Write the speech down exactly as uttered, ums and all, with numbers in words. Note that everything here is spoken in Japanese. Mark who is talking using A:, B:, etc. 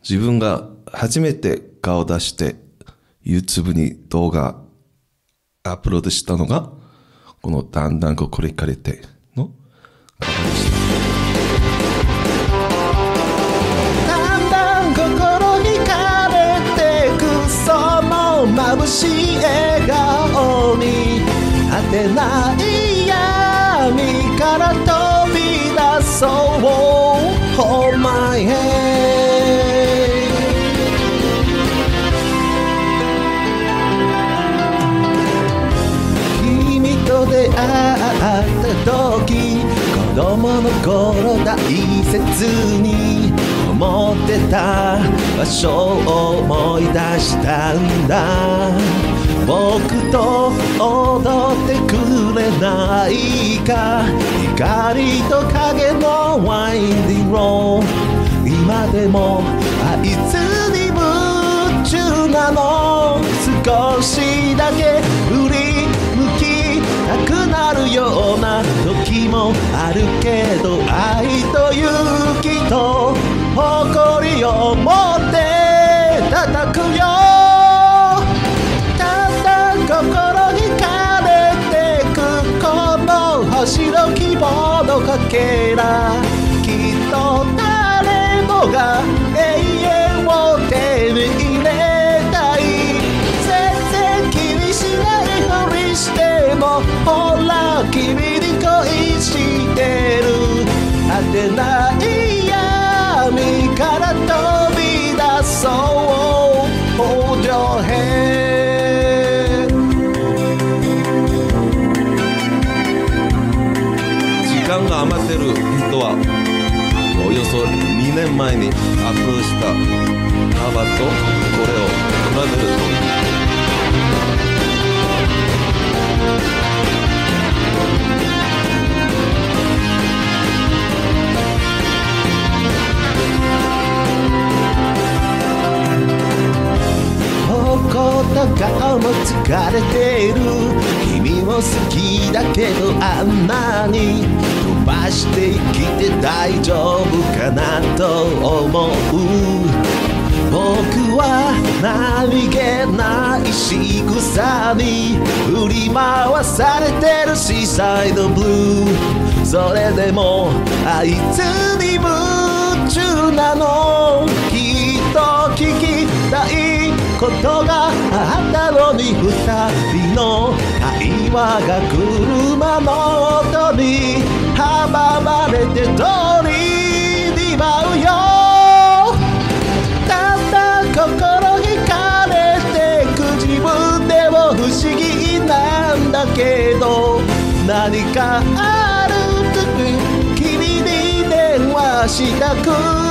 A: 自分が初めて顔を出して YouTube に動画アップロードしたのがこのだんだん心惹かれてのカバーでした。
B: だんだん心惹かれてくその眩しい笑顔に果てない闇から飛び出そう Hold my hand 君と出会った時子供の頃大切に思ってた場所を思い出したんだ。僕と踊ってくれないか光と影のワインディングロード今でもあいつに夢中なの。少しだけ振り向きたくなるような時もあるけど愛と勇気と誇りを持って叩くよ。ただ心惹かれてくこの星の希望のかけらきっと誰もが永遠を手に入れたい。全然気にしないふりしてもほら君に恋してる。果てない闇から飛び出そう Hold your hand
A: 時間が余ってる人はおよそにねんまえにアップロードしたカバーとこれを比べると
B: 顔も疲れている君も好きだけどあんなに飛ばして生きて大丈夫かなと思う。僕は何気ない仕草に振り回されてるシーサイドブルー。それでもあいつに夢中なの。きっと聞きたいことがあったのに二人の会話が車の音に阻まれて通りに舞うよ。ただ心惹かれてく自分でも不思議なんだけど何かある時君に電話したく